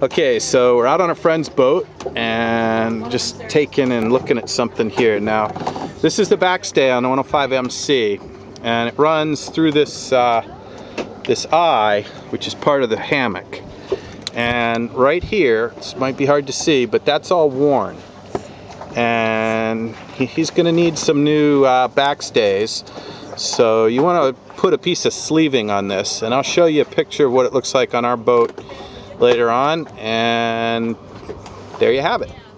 Okay, so we're out on a friend's boat and just taking and looking at something here. Now, this is the backstay on the 105 MC, and it runs through this this eye, which is part of the hammock. And right here, this might be hard to see, but that's all worn. And he's going to need some new backstays. So you want to put a piece of sleeving on this, and I'll show you a picture of what it looks like on our boat later on, and there you have it.